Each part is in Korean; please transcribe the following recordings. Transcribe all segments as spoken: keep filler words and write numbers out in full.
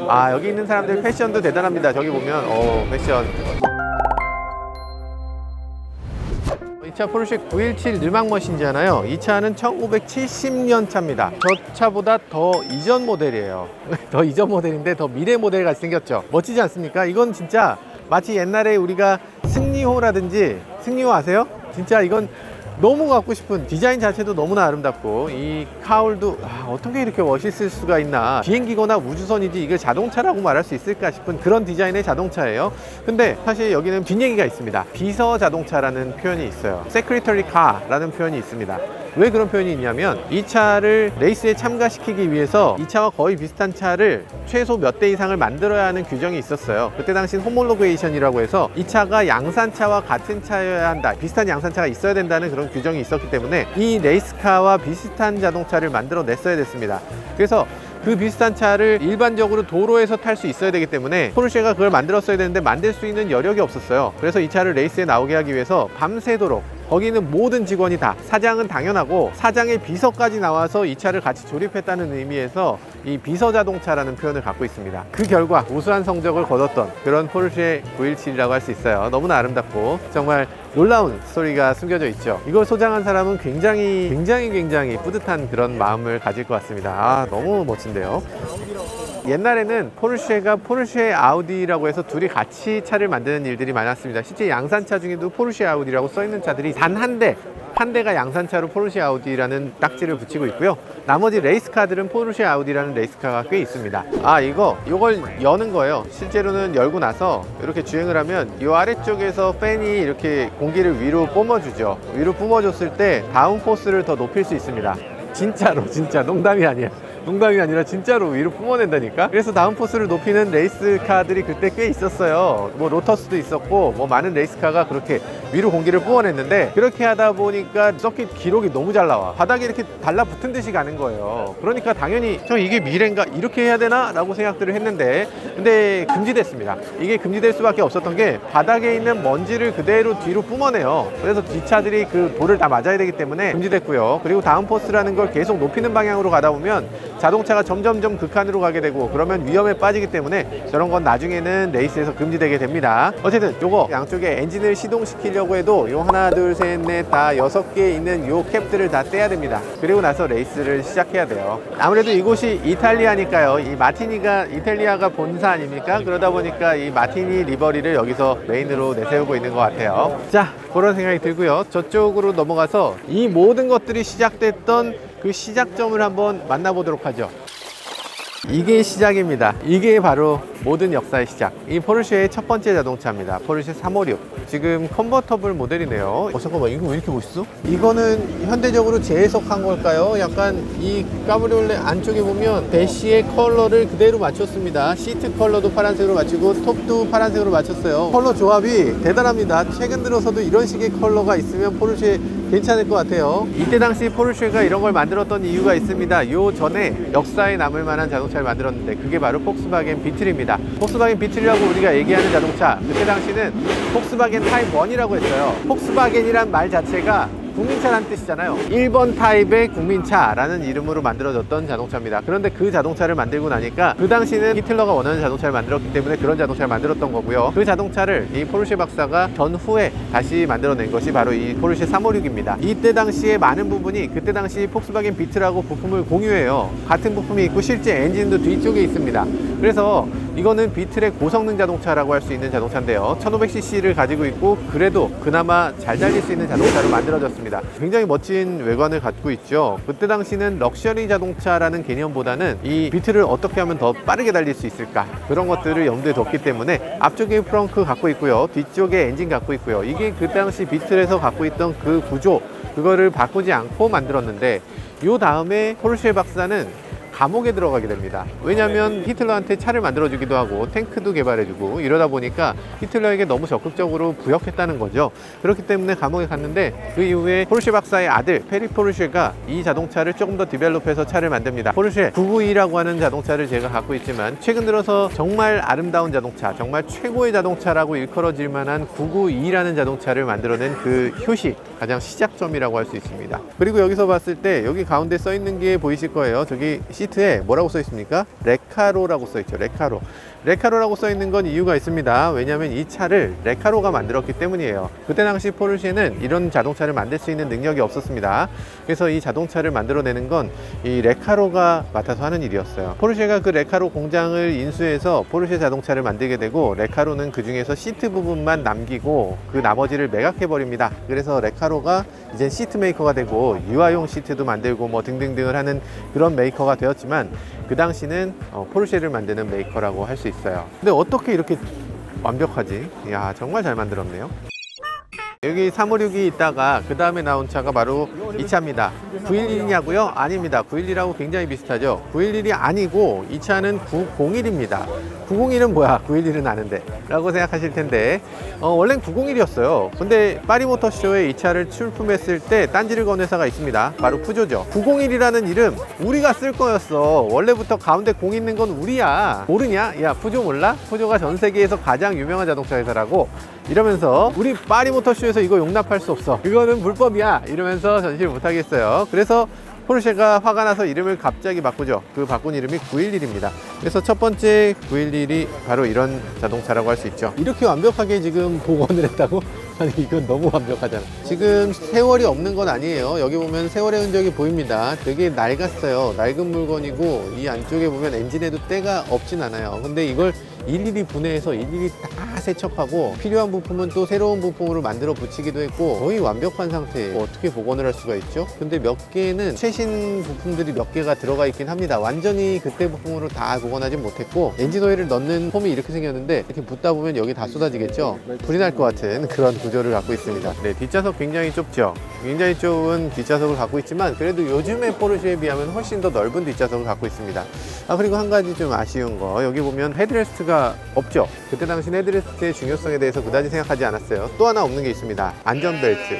아, 여기 있는 사람들 패션도 대단합니다. 저기 보면 어 패션. 이 차 포르쉐 구백십칠 르망머신이잖아요. 이 차는 천구백칠십 년 차입니다. 저 차보다 더 이전 모델이에요. 더 이전 모델인데 더 미래 모델 같이 생겼죠. 멋지지 않습니까? 이건 진짜 마치 옛날에 우리가 승리호라든지, 승리호 아세요? 진짜 이건 너무 갖고 싶은, 디자인 자체도 너무나 아름답고 이 카울도 아, 어떻게 이렇게 멋있을 수가 있나. 비행기거나 우주선이지 이걸 자동차라고 말할 수 있을까 싶은 그런 디자인의 자동차예요. 근데 사실 여기는 뒷얘기가 있습니다. 비서 자동차라는 표현이 있어요. Secretary Car라는 표현이 있습니다. 왜 그런 표현이 있냐면 이 차를 레이스에 참가시키기 위해서 이 차와 거의 비슷한 차를 최소 몇 대 이상을 만들어야 하는 규정이 있었어요. 그때 당시 홈올로게이션이라고 해서 이 차가 양산차와 같은 차여야 한다, 비슷한 양산차가 있어야 된다는 그런 규정이 있었기 때문에 이 레이스카와 비슷한 자동차를 만들어 냈어야 됐습니다. 그래서 그 비슷한 차를 일반적으로 도로에서 탈 수 있어야 되기 때문에 포르쉐가 그걸 만들었어야 되는데 만들 수 있는 여력이 없었어요. 그래서 이 차를 레이스에 나오게 하기 위해서 밤새도록 거기 있는 모든 직원이 다, 사장은 당연하고 사장의 비서까지 나와서 이 차를 같이 조립했다는 의미에서 이 비서 자동차라는 표현을 갖고 있습니다. 그 결과 우수한 성적을 거뒀던 그런 포르쉐 구백십칠이라고 할 수 있어요. 너무나 아름답고 정말 놀라운 스토리가 숨겨져 있죠. 이걸 소장한 사람은 굉장히 굉장히 굉장히 뿌듯한 그런 마음을 가질 것 같습니다. 아, 너무 멋진데요. 옛날에는 포르쉐가 포르쉐 아우디라고 해서 둘이 같이 차를 만드는 일들이 많았습니다. 실제 양산차 중에도 포르쉐 아우디라고 써 있는 차들이 단 한 대, 한 대가 양산차로 포르쉐 아우디라는 딱지를 붙이고 있고요. 나머지 레이스카들은 포르쉐 아우디라는 레이스카가 꽤 있습니다. 아, 이거 이걸 여는 거예요. 실제로는 열고 나서 이렇게 주행을 하면 이 아래쪽에서 팬이 이렇게 공기를 위로 뿜어주죠. 위로 뿜어줬을 때 다운 포스를 더 높일 수 있습니다. 진짜로, 진짜 농담이 아니야. 농담이 아니라 진짜로 위로 뿜어낸다니까. 그래서 다운포스를 높이는 레이스카들이 그때 꽤 있었어요. 뭐 로터스도 있었고 뭐 많은 레이스카가 그렇게 위로 공기를 뿜어냈는데, 그렇게 하다 보니까 서킷 기록이 너무 잘 나와. 바닥에 이렇게 달라붙은 듯이 가는 거예요. 그러니까 당연히 저 이게 미래인가, 이렇게 해야 되나 라고 생각들을 했는데, 근데 금지됐습니다. 이게 금지될 수밖에 없었던 게 바닥에 있는 먼지를 그대로 뒤로 뿜어내요. 그래서 뒷차들이 그 볼을 다 맞아야 되기 때문에 금지됐고요. 그리고 다운포스라는 걸 계속 높이는 방향으로 가다 보면 자동차가 점점점 극한으로 가게 되고 그러면 위험에 빠지기 때문에 저런 건 나중에는 레이스에서 금지되게 됩니다. 어쨌든 요거 양쪽에 엔진을 시동시키려고 해도 요 하나 둘 셋 넷 다 여섯 개 있는 요 캡들을 다 떼야 됩니다. 그리고 나서 레이스를 시작해야 돼요. 아무래도 이곳이 이탈리아니까요. 이 마티니가 이탈리아가 본사 아닙니까? 그러다 보니까 이 마티니 리버리를 여기서 메인으로 내세우고 있는 것 같아요. 자, 그런 생각이 들고요. 저쪽으로 넘어가서 이 모든 것들이 시작됐던 그 시작점을 한번 만나보도록 하죠. 이게 시작입니다. 이게 바로 모든 역사의 시작. 이 포르쉐의 첫 번째 자동차입니다. 포르쉐 삼백오십육. 지금 컨버터블 모델이네요. 어, 잠깐만, 이거 왜 이렇게 멋있어? 이거는 현대적으로 재해석한 걸까요? 약간 이 까브리올레 안쪽에 보면 대시의 컬러를 그대로 맞췄습니다. 시트 컬러도 파란색으로 맞추고 톱도 파란색으로 맞췄어요. 컬러 조합이 대단합니다. 최근 들어서도 이런 식의 컬러가 있으면 포르쉐 괜찮을 것 같아요. 이때 당시 포르쉐가 이런 걸 만들었던 이유가 있습니다. 요 전에 역사에 남을 만한 자동차를 만들었는데 그게 바로 폭스바겐 비틀입니다. 폭스바겐 비틀이라고 우리가 얘기하는 자동차, 그때 당시는 폭스바겐 타입 일이라고 했어요. 폭스바겐이란 말 자체가 국민차라는 뜻이잖아요. 일 번 타입의 국민차라는 이름으로 만들어졌던 자동차입니다. 그런데 그 자동차를 만들고 나니까 그 당시는 히틀러가 원하는 자동차를 만들었기 때문에 그런 자동차를 만들었던 거고요. 그 자동차를 이 포르쉐 박사가 전후에 다시 만들어낸 것이 바로 이 포르쉐 삼백오십육입니다. 이때 당시에 많은 부분이 그때 당시 폭스바겐 비틀하고 부품을 공유해요. 같은 부품이 있고 실제 엔진도 뒤쪽에 있습니다. 그래서 이거는 비틀의 고성능 자동차라고 할 수 있는 자동차인데요. 천오백 씨씨를 가지고 있고 그래도 그나마 잘 달릴 수 있는 자동차로 만들어졌습니다. 굉장히 멋진 외관을 갖고 있죠. 그때 당시는 럭셔리 자동차라는 개념보다는 이 비틀을 어떻게 하면 더 빠르게 달릴 수 있을까, 그런 것들을 염두에 뒀기 때문에 앞쪽에 프렁크 갖고 있고요, 뒤쪽에 엔진 갖고 있고요. 이게 그 당시 비틀에서 갖고 있던 그 구조, 그거를 바꾸지 않고 만들었는데, 요 다음에 포르쉐 박사는 감옥에 들어가게 됩니다. 왜냐하면 히틀러한테 차를 만들어주기도 하고 탱크도 개발해주고 이러다 보니까 히틀러에게 너무 적극적으로 부역했다는 거죠. 그렇기 때문에 감옥에 갔는데, 그 이후에 포르쉐 박사의 아들 페리 포르쉐가 이 자동차를 조금 더 디벨롭해서 차를 만듭니다. 포르쉐 구백구십이라고 하는 자동차를 제가 갖고 있지만 최근 들어서 정말 아름다운 자동차, 정말 최고의 자동차라고 일컬어질 만한 구백구십이라는 자동차를 만들어낸 그 효시, 가장 시작점이라고 할 수 있습니다. 그리고 여기서 봤을 때 여기 가운데 써 있는 게 보이실 거예요. 저기 시 시트에 뭐라고 써 있습니까? 레카로라고 써 있죠. 레카로. 레카로라고 써 있는 건 이유가 있습니다. 왜냐하면 이 차를 레카로가 만들었기 때문이에요. 그때 당시 포르쉐는 이런 자동차를 만들 수 있는 능력이 없었습니다. 그래서 이 자동차를 만들어내는 건 이 레카로가 맡아서 하는 일이었어요. 포르쉐가 그 레카로 공장을 인수해서 포르쉐 자동차를 만들게 되고, 레카로는 그 중에서 시트 부분만 남기고 그 나머지를 매각해 버립니다. 그래서 레카로가 이제 시트 메이커가 되고 유아용 시트도 만들고 뭐 등등등을 하는 그런 메이커가 되었지만, 그 당시는 어, 포르쉐를 만드는 메이커라고 할 수 있어요. 근데 어떻게 이렇게 완벽하지? 이야, 정말 잘 만들었네요. 여기 삼오육이 있다가 그 다음에 나온 차가 바로 이 차입니다. 구일일이냐고요? 아닙니다. 구일일하고 굉장히 비슷하죠. 구일일이 아니고 이 차는 구공일입니다. 구공일은 뭐야? 구일일은 아는데 라고 생각하실 텐데, 어, 원래는 구공일이었어요. 근데 파리모터쇼에 이 차를 출품했을 때 딴지를 건 회사가 있습니다. 바로 푸조죠. 구공일이라는 이름 우리가 쓸 거였어. 원래부터 가운데 공 있는 건 우리야. 모르냐? 야, 푸조 몰라? 푸조가 전 세계에서 가장 유명한 자동차 회사라고. 이러면서 우리 파리모터쇼에서 이거 용납할 수 없어, 이거는 불법이야, 이러면서 전시를 못 하겠어요. 그래서 포르쉐가 화가 나서 이름을 갑자기 바꾸죠. 그 바꾼 이름이 구일일입니다. 그래서 첫 번째 구일일이 바로 이런 자동차라고 할 수 있죠. 이렇게 완벽하게 지금 복원을 했다고? 아니, 이건 너무 완벽하잖아. 지금 세월이 없는 건 아니에요. 여기 보면 세월의 흔적이 보입니다. 되게 낡았어요. 낡은 물건이고, 이 안쪽에 보면 엔진에도 때가 없진 않아요. 근데 이걸 일일이 분해해서 일일이 다 세척하고, 필요한 부품은 또 새로운 부품으로 만들어 붙이기도 했고, 거의 완벽한 상태예요. 어떻게 복원을 할 수가 있죠? 근데 몇 개는 최신 부품들이 몇 개가 들어가 있긴 합니다. 완전히 그때 부품으로 다 복원하진 못했고, 엔진 오일을 넣는 폼이 이렇게 생겼는데, 이렇게 붓다 보면 여기 다 쏟아지겠죠? 불이 날 것 같은 그런 구조를 갖고 있습니다. 네, 뒷좌석 굉장히 좁죠? 굉장히 좁은 뒷좌석을 갖고 있지만, 그래도 요즘의 포르쉐에 비하면 훨씬 더 넓은 뒷좌석을 갖고 있습니다. 아, 그리고 한 가지 좀 아쉬운 거, 여기 보면 헤드레스트가 없죠? 그때 당시 헤드레스트의 중요성에 대해서 그다지 생각하지 않았어요. 또 하나 없는 게 있습니다. 안전벨트.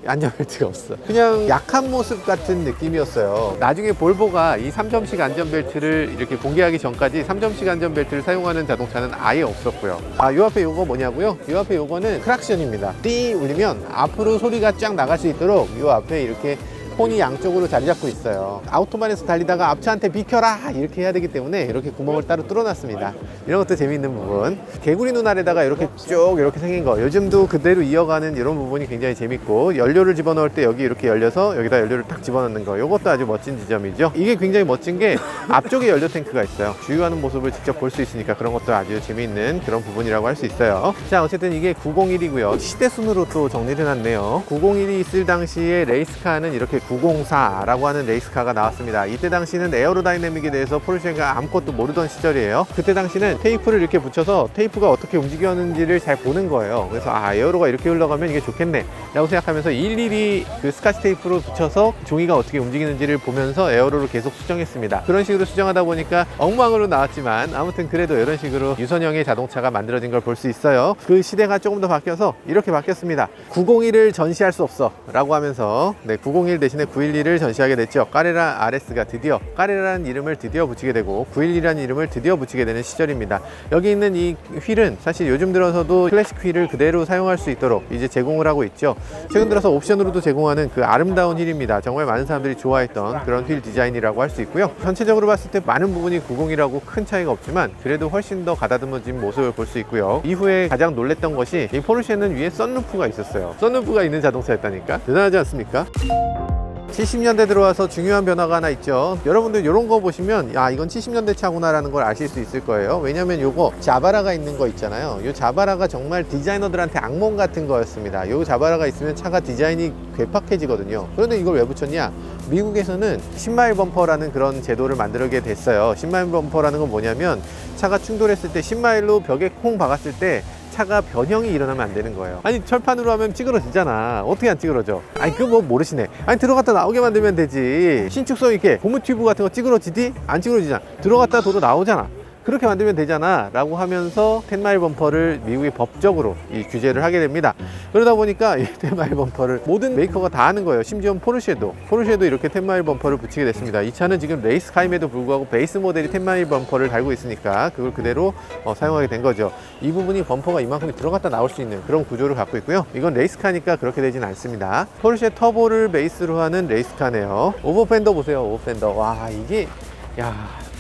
안전벨트가 없어. 그냥 약한 모습 같은 느낌이었어요. 나중에 볼보가 이 삼 점식 안전벨트를 이렇게 공개하기 전까지 삼 점식 안전벨트를 사용하는 자동차는 아예 없었고요. 아, 요 앞에 요거 뭐냐고요? 요 앞에 요거는 크락션입니다. 띠 울리면 앞으로 소리가 쫙 나갈 수 있도록 요 앞에 이렇게 폰이 양쪽으로 자리 잡고 있어요. 아우토반에서 달리다가 앞차한테 비켜라 이렇게 해야 되기 때문에 이렇게 구멍을 따로 뚫어놨습니다. 이런 것도 재미있는 부분. 개구리 눈 아래다가 이렇게 쭉 이렇게 생긴 거, 요즘도 그대로 이어가는 이런 부분이 굉장히 재밌고, 연료를 집어넣을 때 여기 이렇게 열려서 여기다 연료를 탁 집어넣는 거, 이것도 아주 멋진 지점이죠. 이게 굉장히 멋진 게 앞쪽에 연료 탱크가 있어요. 주유하는 모습을 직접 볼 수 있으니까 그런 것도 아주 재미있는 그런 부분이라고 할 수 있어요. 자, 어쨌든 이게 구공일이고요 시대순으로 또 정리를 해놨네요. 구공일이 있을 당시에 레이스카는 이렇게 구공사라고 하는 레이스카가 나왔습니다. 이때 당시는 에어로다이내믹에 대해서 포르쉐가 아무것도 모르던 시절이에요. 그때 당시는 테이프를 이렇게 붙여서 테이프가 어떻게 움직였는지를 잘 보는 거예요. 그래서 아, 에어로가 이렇게 흘러가면 이게 좋겠네 라고 생각하면서 일일이 그 스카치 테이프로 붙여서 종이가 어떻게 움직이는지를 보면서 에어로를 계속 수정했습니다. 그런 식으로 수정하다 보니까 엉망으로 나왔지만, 아무튼 그래도 이런 식으로 유선형의 자동차가 만들어진 걸 볼 수 있어요. 그 시대가 조금 더 바뀌어서 이렇게 바뀌었습니다. 구공일을 전시할 수 없어 라고 하면서, 네, 구공일 대신에 구일일을 전시하게 됐죠. 까레라 알에스가 드디어, 까레라라는 이름을 드디어 붙이게 되고 구일일이라는 이름을 드디어 붙이게 되는 시절입니다. 여기 있는 이 휠은 사실 요즘 들어서도 클래식 휠을 그대로 사용할 수 있도록 이제 제공을 하고 있죠. 최근 들어서 옵션으로도 제공하는 그 아름다운 휠입니다. 정말 많은 사람들이 좋아했던 그런 휠 디자인이라고 할 수 있고요. 전체적으로 봤을 때 많은 부분이 구공일하고 큰 차이가 없지만 그래도 훨씬 더 가다듬어진 모습을 볼 수 있고요. 이후에 가장 놀랬던 것이, 이 포르쉐는 위에 썬루프가 있었어요. 썬루프가 있는 자동차였다니까? 대단하지 않습니까? 칠십 년대 들어와서 중요한 변화가 하나 있죠. 여러분들 이런 거 보시면 야, 이건 칠십 년대 차구나 라는 걸 아실 수 있을 거예요. 왜냐면 요거 자바라가 있는 거 있잖아요. 요 자바라가 정말 디자이너들한테 악몽 같은 거였습니다. 요 자바라가 있으면 차가 디자인이 괴팍해지거든요. 그런데 이걸 왜 붙였냐? 미국에서는 십 마일 범퍼라는 그런 제도를 만들게 됐어요. 십 마일 범퍼라는 건 뭐냐면, 차가 충돌했을 때 십 마일로 벽에 콩 박았을 때 차가 변형이 일어나면 안 되는 거예요. 아니, 철판으로 하면 찌그러지잖아. 어떻게 안 찌그러져? 아니, 그거 뭐 모르시네. 아니, 들어갔다 나오게 만들면 되지. 신축성 있게 고무 튜브 같은 거 찌그러지디? 안 찌그러지잖아. 들어갔다 도로 나오잖아. 그렇게 만들면 되잖아 라고 하면서 텐 마일 범퍼를 미국이 법적으로 이 규제를 하게 됩니다. 그러다 보니까 이 텐 마일 범퍼를 모든 메이커가 다 하는 거예요. 심지어 포르쉐도 포르쉐도 이렇게 텐 마일 범퍼를 붙이게 됐습니다. 이 차는 지금 레이스카임에도 불구하고 베이스 모델이 텐 마일 범퍼를 달고 있으니까 그걸 그대로 어, 사용하게 된 거죠. 이 부분이 범퍼가 이만큼이 들어갔다 나올 수 있는 그런 구조를 갖고 있고요. 이건 레이스카니까 그렇게 되진 않습니다. 포르쉐 터보를 베이스로 하는 레이스카네요. 오버펜더 보세요. 오버펜더. 와, 이게 야,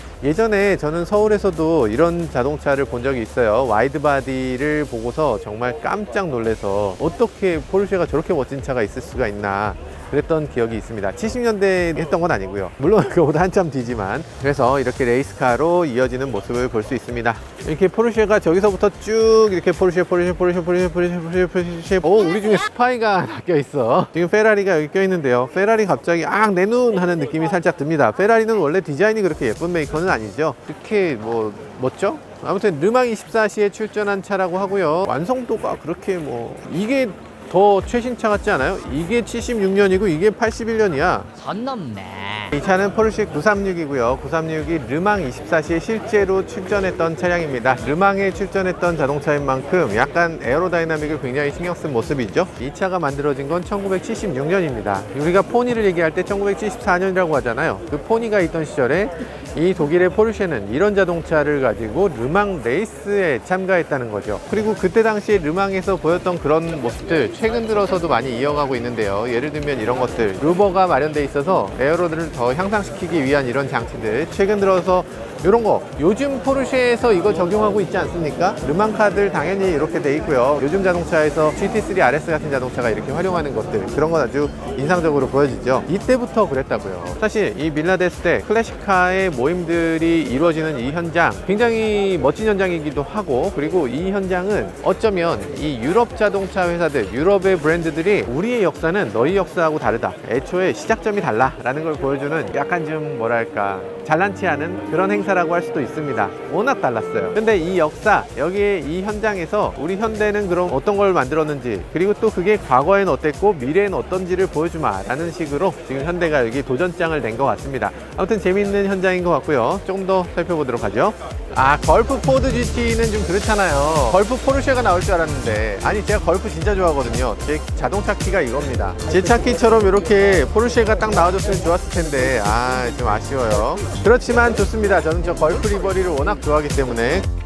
예전에 저는 서울에서도 이런 자동차를 본 적이 있어요. 와이드 바디를 보고서 정말 깜짝 놀라서 어떻게 포르쉐가 저렇게 멋진 차가 있을 수가 있나 그랬던 기억이 있습니다. 칠십 년대에 했던 건 아니고요. 물론 그거보다 한참 뒤지만. 그래서 이렇게 레이스카로 이어지는 모습을 볼 수 있습니다. 이렇게 포르쉐가 저기서부터 쭉 이렇게 포르쉐 포르쉐 포르쉐 포르쉐 포르쉐 포르쉐 포르쉐. 오, 우리 중에 스파이가 낚여 있어. 지금 페라리가 여기 껴 있는데요. 페라리 갑자기 악 내 눈 하는 느낌이 살짝 듭니다. 페라리는 원래 디자인이 그렇게 예쁜 메이커는 아니죠. 이렇게 뭐 멋져? 아무튼 르망 이십사 시에 출전한 차라고 하고요. 완성도가 그렇게 뭐 이게 더 최신차 같지 않아요? 이게 칠십육 년이고 이게 팔십일 년이야. 선 넘네. 이 차는 포르쉐 구삼육이고요. 구삼육이 르망 이십사 시에 실제로 출전했던 차량입니다. 르망에 출전했던 자동차인 만큼 약간 에어로다이나믹을 굉장히 신경 쓴 모습이죠. 이 차가 만들어진 건 천구백칠십육 년입니다. 우리가 포니를 얘기할 때 천구백칠십사 년이라고 하잖아요. 그 포니가 있던 시절에 이 독일의 포르쉐는 이런 자동차를 가지고 르망 레이스에 참가했다는 거죠. 그리고 그때 당시에 르망에서 보였던 그런 모습들 최근 들어서도 많이 이어가고 있는데요. 예를 들면 이런 것들, 루버가 마련돼 있어서 에어로드를 더 향상시키기 위한 이런 장치들, 최근 들어서 이런 거 요즘 포르쉐에서 이거 적용하고 있지 않습니까? 르망카들 당연히 이렇게 돼 있고요. 요즘 자동차에서 지티 쓰리 알에스 같은 자동차가 이렇게 활용하는 것들, 그런 건 아주 인상적으로 보여지죠. 이때부터 그랬다고요. 사실 이 밀라데스 때 클래식카의 모임들이 이루어지는 이 현장 굉장히 멋진 현장이기도 하고, 그리고 이 현장은 어쩌면 이 유럽 자동차 회사들, 유럽의 브랜드들이 우리의 역사는 너희 역사하고 다르다, 애초에 시작점이 달라 라는 걸 보여주는 약간 좀 뭐랄까 잘난치 않은 그런 행사라고 할 수도 있습니다. 워낙 달랐어요. 근데 이 역사, 여기에 이 현장에서 우리 현대는 그럼 어떤 걸 만들었는지, 그리고 또 그게 과거에는 어땠고 미래에는 어떤지를 보여주마 라는 식으로 지금 현대가 여기 도전장을 낸 것 같습니다. 아무튼 재미있는 현장인 것 같고요. 조금 더 살펴보도록 하죠. 아, 걸프 포드 지티는 좀 그렇잖아요. 걸프 포르쉐가 나올 줄 알았는데, 아니 제가 걸프 진짜 좋아하거든요. 제 자동차 키가 이겁니다. 제 차 키처럼 이렇게 포르쉐가 딱 나와줬으면 좋았을 텐데, 아 좀 아쉬워요. 그렇지만 좋습니다. 저는 저 걸프 리버리를 워낙 좋아하기 때문에.